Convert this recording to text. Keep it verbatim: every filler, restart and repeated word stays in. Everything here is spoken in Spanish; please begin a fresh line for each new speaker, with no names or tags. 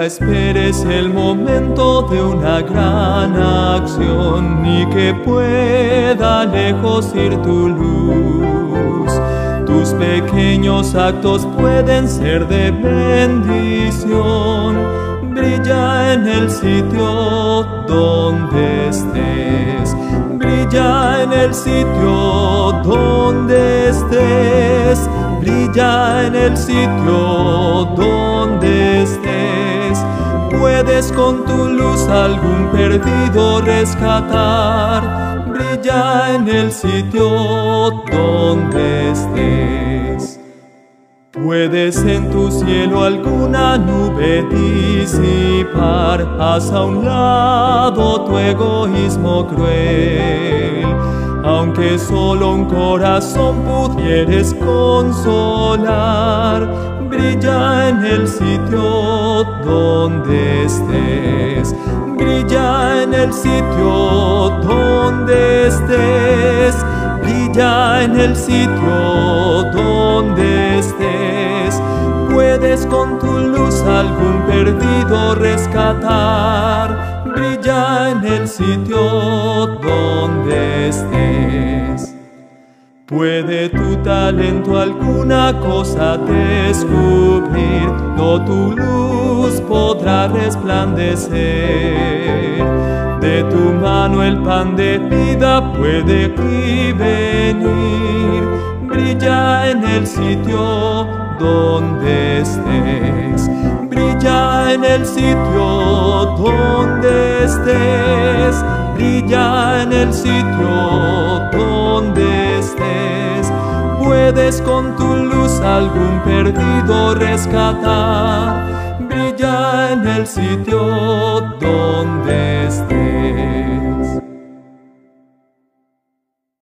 Nunca esperes el momento de una gran acción, ni que pueda lejos ir tu luz. Tus pequeños actos pueden ser de bendición. Brilla en el sitio donde estés. Brilla en el sitio donde estés. Brilla en el sitio donde estés. Puedes con tu luz algún perdido rescatar. Brilla en el sitio donde estés. Puedes en tu cielo alguna nube disipar. Haz a un lado tu egoísmo cruel. Aunque solo un corazón pudieres consolar, brilla en el sitio donde estés. Brilla en el sitio donde estés. Brilla en el sitio donde estés. Puedes con tu luz algún perdido rescatar. Brilla en el sitio donde estés. Puede tu talento alguna cosa descubrir, no tu luz podrá resplandecer. De tu mano el pan de vida puede y venir. Brilla en el sitio donde estés. Brilla en el sitio donde estés. Brilla en el sitio donde estés. Puedes con tu luz algún perdido rescatar. Brilla en el sitio donde